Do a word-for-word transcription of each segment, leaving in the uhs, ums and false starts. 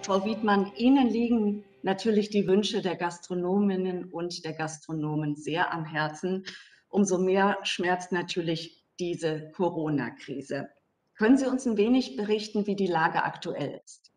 Frau Wiedmann, Ihnen liegen natürlich die Wünsche der Gastronominnen und der Gastronomen sehr am Herzen. Umso mehr schmerzt natürlich diese Corona-Krise. Können Sie uns ein wenig berichten, wie die Lage aktuell ist?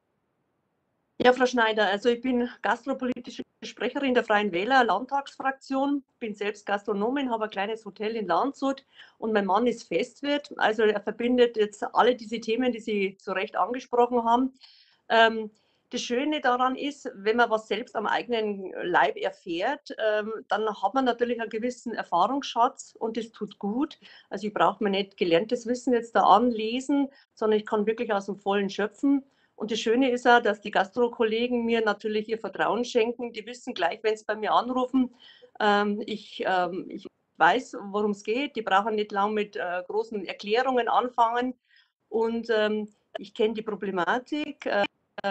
Ja, Frau Schneider, also ich bin gastropolitische Sprecherin der Freien Wähler Landtagsfraktion, bin selbst Gastronomin, habe ein kleines Hotel in Landshut und mein Mann ist Festwirt. Also er verbindet jetzt alle diese Themen, die Sie zu Recht angesprochen haben. Ähm, das Schöne daran ist, wenn man was selbst am eigenen Leib erfährt, ähm, dann hat man natürlich einen gewissen Erfahrungsschatz und das tut gut. Also ich brauche mir nicht gelerntes Wissen jetzt da anlesen, sondern ich kann wirklich aus dem Vollen schöpfen. Und das Schöne ist auch, dass die Gastro-Kollegen mir natürlich ihr Vertrauen schenken. Die wissen gleich, wenn sie bei mir anrufen, ähm, ich, ähm, ich weiß, worum es geht. Die brauchen nicht lang mit äh, großen Erklärungen anfangen. Und ähm, ich kenne die Problematik äh,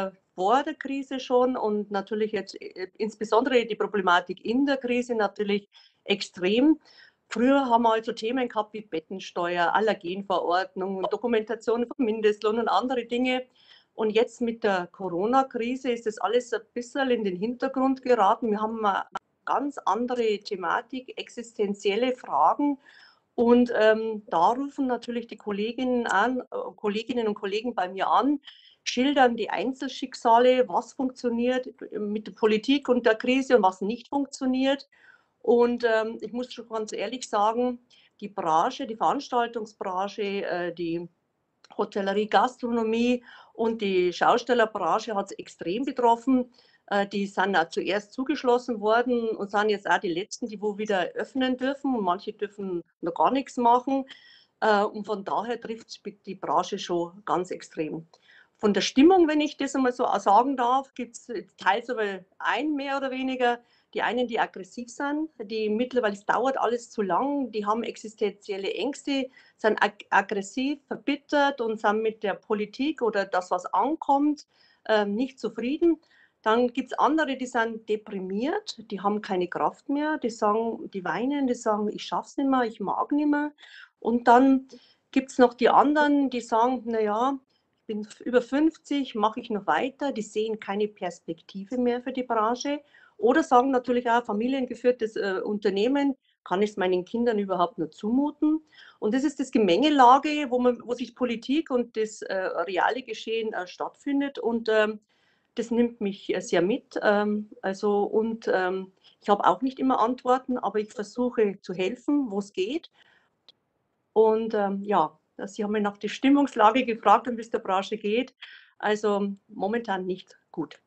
vor der Krise schon und natürlich jetzt äh, insbesondere die Problematik in der Krise natürlich extrem. Früher haben wir also Themen gehabt wie Bettensteuer, Allergenverordnung, Dokumentation von Mindestlohn und andere Dinge. Und jetzt mit der Corona-Krise ist das alles ein bisschen in den Hintergrund geraten. Wir haben eine ganz andere Thematik, existenzielle Fragen. Und ähm, da rufen natürlich die Kolleginnen, an, äh, Kolleginnen und Kollegen bei mir an, schildern die Einzelschicksale, was funktioniert mit der Politik und der Krise und was nicht funktioniert. Und ähm, ich muss schon ganz ehrlich sagen, die Branche, die Veranstaltungsbranche, äh, die Hotellerie, Gastronomie und die Schaustellerbranche hat es extrem betroffen. Die sind auch zuerst zugeschlossen worden und sind jetzt auch die Letzten, die wo wieder öffnen dürfen. Und manche dürfen noch gar nichts machen. Und von daher trifft es die Branche schon ganz extrem. Von der Stimmung, wenn ich das einmal so sagen darf, gibt es teils aber ein mehr oder weniger. Die einen, die aggressiv sind, die mittlerweile, es dauert alles zu lang, die haben existenzielle Ängste, sind ag aggressiv, verbittert und sind mit der Politik oder das, was ankommt, äh, nicht zufrieden. Dann gibt es andere, die sind deprimiert, die haben keine Kraft mehr, die sagen, die weinen, die sagen, ich schaff's nicht mehr, ich mag nicht mehr. Und dann gibt es noch die anderen, die sagen, naja, ich bin über fünfzig, mache ich noch weiter, die sehen keine Perspektive mehr für die Branche. Oder sagen natürlich auch, familiengeführtes äh, Unternehmen, kann ich es meinen Kindern überhaupt nur zumuten? Und das ist das Gemengelage, wo, man, wo sich Politik und das äh, reale Geschehen äh, stattfindet. Und ähm, das nimmt mich äh, sehr mit. Ähm, also, und ähm, ich habe auch nicht immer Antworten, aber ich versuche zu helfen, wo es geht. Und ähm, ja, Sie haben mich nach der Stimmungslage gefragt und wie es der Branche geht. Also momentan nicht gut.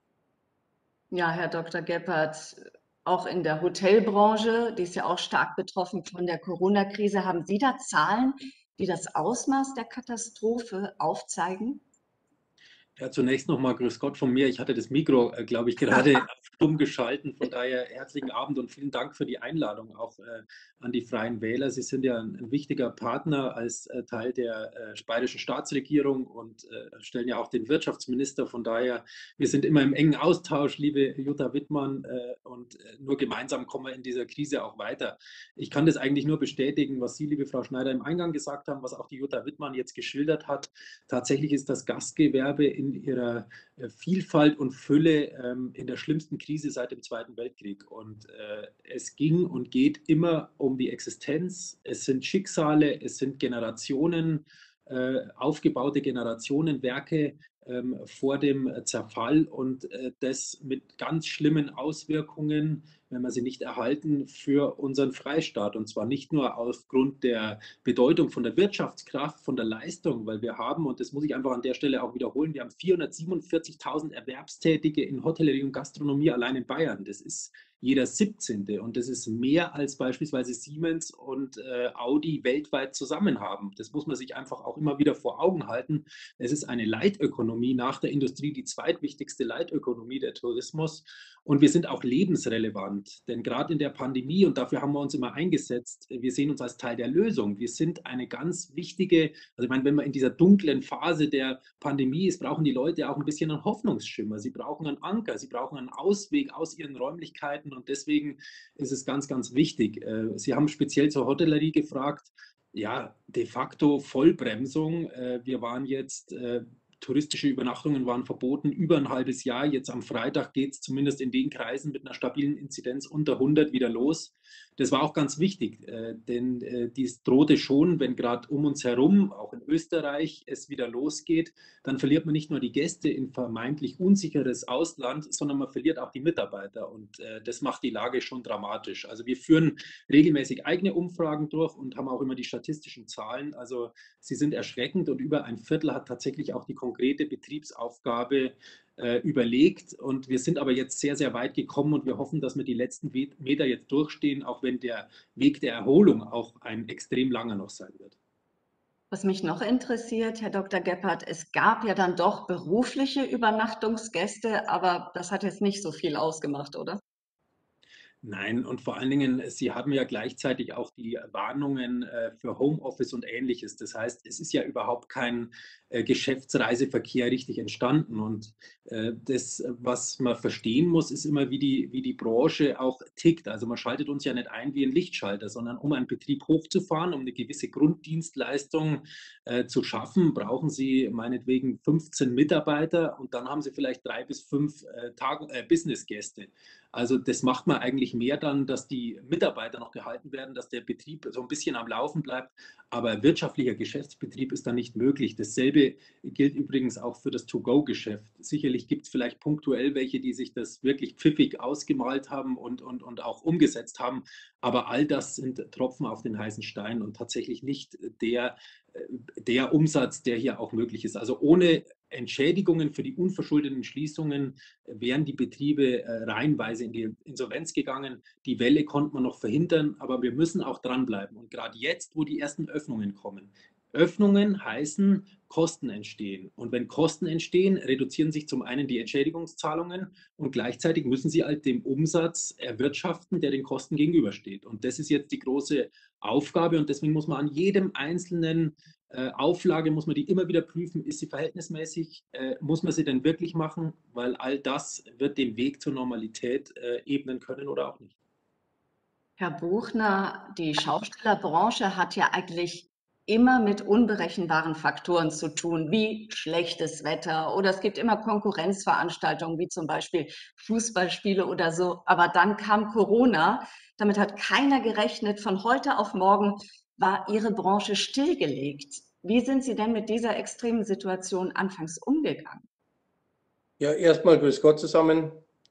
Ja, Herr Doktor Gebhardt, auch in der Hotelbranche, die ist ja auch stark betroffen von der Corona-Krise. Haben Sie da Zahlen, die das Ausmaß der Katastrophe aufzeigen? Ja, zunächst nochmal Grüß Gott von mir. Ich hatte das Mikro, äh, glaube ich, gerade stumm geschalten. Von daher herzlichen Abend und vielen Dank für die Einladung auch äh, an die Freien Wähler. Sie sind ja ein, ein wichtiger Partner als äh, Teil der äh, bayerischen Staatsregierung und äh, stellen ja auch den Wirtschaftsminister. Von daher, wir sind immer im engen Austausch, liebe Jutta Wittmann, äh, und äh, nur gemeinsam kommen wir in dieser Krise auch weiter. Ich kann das eigentlich nur bestätigen, was Sie, liebe Frau Schneider, im Eingang gesagt haben, was auch die Jutta Wittmann jetzt geschildert hat. Tatsächlich ist das Gastgewerbe in in ihrer Vielfalt und Fülle ähm, in der schlimmsten Krise seit dem Zweiten Weltkrieg. Und äh, es ging und geht immer um die Existenz. Es sind Schicksale, es sind Generationen, äh, aufgebaute Generationenwerke ähm, vor dem Zerfall und äh, das mit ganz schlimmen Auswirkungen, wenn wir sie nicht erhalten, für unseren Freistaat. Und zwar nicht nur aufgrund der Bedeutung von der Wirtschaftskraft, von der Leistung, weil wir haben, und das muss ich einfach an der Stelle auch wiederholen, wir haben vierhundertsiebenundvierzigtausend Erwerbstätige in Hotellerie und Gastronomie allein in Bayern. Das ist jeder siebzehnte und das ist mehr als beispielsweise Siemens und äh, Audi weltweit zusammen haben. Das muss man sich einfach auch immer wieder vor Augen halten. Es ist eine Leitökonomie, nach der Industrie die zweitwichtigste Leitökonomie, der Tourismus. Und wir sind auch lebensrelevant, denn gerade in der Pandemie, und dafür haben wir uns immer eingesetzt, wir sehen uns als Teil der Lösung. Wir sind eine ganz wichtige, also ich meine, wenn man in dieser dunklen Phase der Pandemie ist, brauchen die Leute auch ein bisschen einen Hoffnungsschimmer. Sie brauchen einen Anker, sie brauchen einen Ausweg aus ihren Räumlichkeiten und deswegen ist es ganz, ganz wichtig. Sie haben speziell zur Hotellerie gefragt. Ja, de facto Vollbremsung. Wir waren jetzt touristische Übernachtungen waren verboten, über ein halbes Jahr. Jetzt am Freitag geht es zumindest in den Kreisen mit einer stabilen Inzidenz unter hundert wieder los. Das war auch ganz wichtig, äh, denn äh, dies drohte schon, wenn gerade um uns herum, auch in Österreich, es wieder losgeht, dann verliert man nicht nur die Gäste in vermeintlich unsicheres Ausland, sondern man verliert auch die Mitarbeiter und äh, das macht die Lage schon dramatisch. Also wir führen regelmäßig eigene Umfragen durch und haben auch immer die statistischen Zahlen. Also sie sind erschreckend und über ein Viertel hat tatsächlich auch die konkrete Betriebsaufgabe äh, überlegt. Und wir sind aber jetzt sehr, sehr weit gekommen und wir hoffen, dass wir die letzten Meter jetzt durchstehen, auch wenn der Weg der Erholung auch ein extrem langer noch sein wird. Was mich noch interessiert, Herr Doktor Gebhardt, es gab ja dann doch berufliche Übernachtungsgäste, aber das hat jetzt nicht so viel ausgemacht, oder? Nein, und vor allen Dingen, Sie haben ja gleichzeitig auch die Warnungen äh, für Homeoffice und Ähnliches. Das heißt, es ist ja überhaupt kein äh, Geschäftsreiseverkehr richtig entstanden. Und äh, das, was man verstehen muss, ist immer, wie die, wie die Branche auch tickt. Also man schaltet uns ja nicht ein wie ein Lichtschalter, sondern um einen Betrieb hochzufahren, um eine gewisse Grunddienstleistung äh, zu schaffen, brauchen Sie meinetwegen fünfzehn Mitarbeiter und dann haben Sie vielleicht drei bis fünf äh, Tag- äh, Businessgäste. Also das macht man eigentlich mehr dann, dass die Mitarbeiter noch gehalten werden, dass der Betrieb so ein bisschen am Laufen bleibt. Aber wirtschaftlicher Geschäftsbetrieb ist dann nicht möglich. Dasselbe gilt übrigens auch für das To-Go-Geschäft. Sicherlich gibt es vielleicht punktuell welche, die sich das wirklich pfiffig ausgemalt haben und, und, und auch umgesetzt haben. Aber all das sind Tropfen auf den heißen Stein und tatsächlich nicht der, der Umsatz, der hier auch möglich ist. Also ohne Entschädigungen für die unverschuldeten Schließungen wären die Betriebe äh, reihenweise in die Insolvenz gegangen. Die Welle konnte man noch verhindern, aber wir müssen auch dranbleiben. Und gerade jetzt, wo die ersten Öffnungen kommen, Öffnungen heißen, Kosten entstehen. Und wenn Kosten entstehen, reduzieren sich zum einen die Entschädigungszahlungen und gleichzeitig müssen sie halt den Umsatz erwirtschaften, der den Kosten gegenübersteht. Und das ist jetzt die große Aufgabe und deswegen muss man an jedem einzelnen äh, Auflage, muss man die immer wieder prüfen, ist sie verhältnismäßig, äh, muss man sie denn wirklich machen, weil all das wird den Weg zur Normalität äh, ebnen können oder auch nicht. Herr Buchner, die Schaustellerbranche hat ja eigentlich immer mit unberechenbaren Faktoren zu tun, wie schlechtes Wetter oder es gibt immer Konkurrenzveranstaltungen, wie zum Beispiel Fußballspiele oder so. Aber dann kam Corona, damit hat keiner gerechnet. Von heute auf morgen war Ihre Branche stillgelegt. Wie sind Sie denn mit dieser extremen Situation anfangs umgegangen? Ja, erstmal grüß Gott zusammen.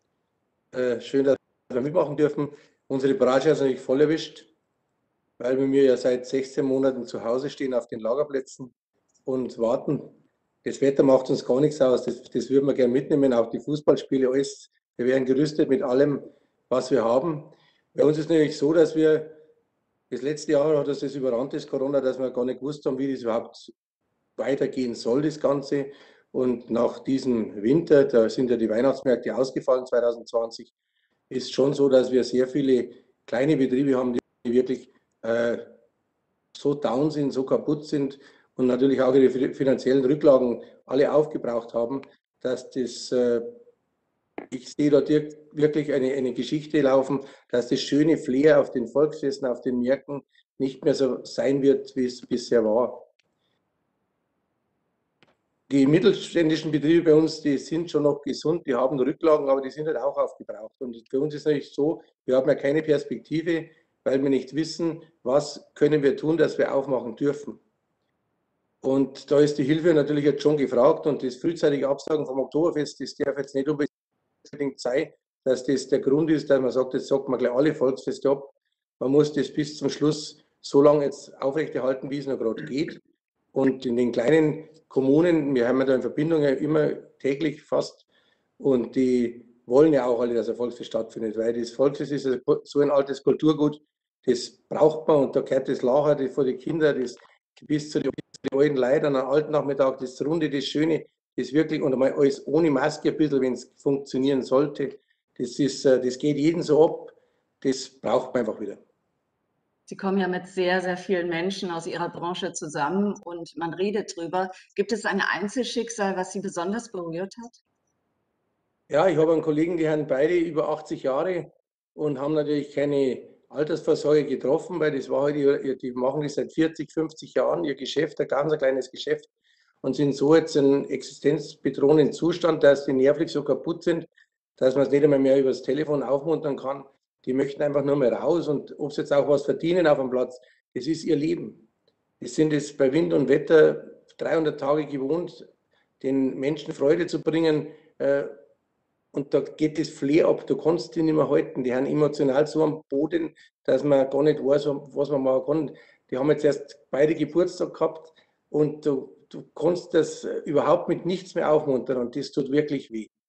Äh, schön, dass wir mitmachen dürfen. Unsere Branche hat es natürlich voll erwischt, weil wir ja seit sechzehn Monaten zu Hause stehen auf den Lagerplätzen und warten. Das Wetter macht uns gar nichts aus. Das, das würden wir gerne mitnehmen, auch die Fußballspiele, alles. Wir werden gerüstet mit allem, was wir haben. Bei uns ist es natürlich so, dass wir das letzte Jahr hat uns das überrannt, das Corona, dass wir gar nicht gewusst haben, wie das überhaupt weitergehen soll, das Ganze. Und nach diesem Winter, da sind ja die Weihnachtsmärkte ausgefallen zwanzig zwanzig, ist schon so, dass wir sehr viele kleine Betriebe haben, die wirklich äh, so down sind, so kaputt sind und natürlich auch ihre finanziellen Rücklagen alle aufgebraucht haben, dass das, äh, ich sehe dort wirklich eine, eine Geschichte laufen, dass das schöne Flair auf den Volksfesten, auf den Märkten nicht mehr so sein wird, wie es bisher war. Die mittelständischen Betriebe bei uns, die sind schon noch gesund, die haben Rücklagen, aber die sind halt auch aufgebraucht. Und für uns ist es natürlich so, wir haben ja keine Perspektive, weil wir nicht wissen, was können wir tun, dass wir aufmachen dürfen. Und da ist die Hilfe natürlich jetzt schon gefragt und das frühzeitige Absagen vom Oktoberfest, das darf jetzt nicht unbedingt sein, dass das der Grund ist, dass man sagt, jetzt sagt man gleich alle Volksfeste ab. Man muss das bis zum Schluss so lange jetzt aufrechterhalten, wie es noch gerade geht. Und in den kleinen Kommunen, wir haben ja da in Verbindung ja immer täglich fast, und die wollen ja auch alle, dass ein Volksfest stattfindet, weil das Volksfest ist so ein altes Kulturgut, das braucht man und da gehört das Lacher das vor die Kinder, das bis zu den, alten Leuten am alten Nachmittag, das Runde, das Schöne, das wirklich, und einmal alles ohne Maske ein bisschen, wenn es funktionieren sollte, das, ist, das geht jeden so ab, das braucht man einfach wieder. Sie kommen ja mit sehr, sehr vielen Menschen aus Ihrer Branche zusammen und man redet drüber. Gibt es ein Einzelschicksal, was Sie besonders berührt hat? Ja, ich habe einen Kollegen, die haben beide über achtzig Jahre und haben natürlich keine Altersvorsorge getroffen, weil das war halt, die machen das seit vierzig, fünfzig Jahren, ihr Geschäft, ein ganz kleines Geschäft. und sind so jetzt in existenzbedrohenden Zustand, dass die nervlich so kaputt sind, dass man es nicht einmal mehr über das Telefon aufmuntern kann. Die möchten einfach nur mehr raus und ob sie jetzt auch was verdienen auf dem Platz, das ist ihr Leben. Die sind es bei Wind und Wetter dreihundert Tage gewohnt, den Menschen Freude zu bringen. Und da geht das Flair ab, du kannst die nicht mehr halten. Die haben emotional so am Boden, dass man gar nicht weiß, was man machen kann. Die haben jetzt erst beide Geburtstag gehabt und du, du kannst das überhaupt mit nichts mehr aufmuntern und das tut wirklich weh.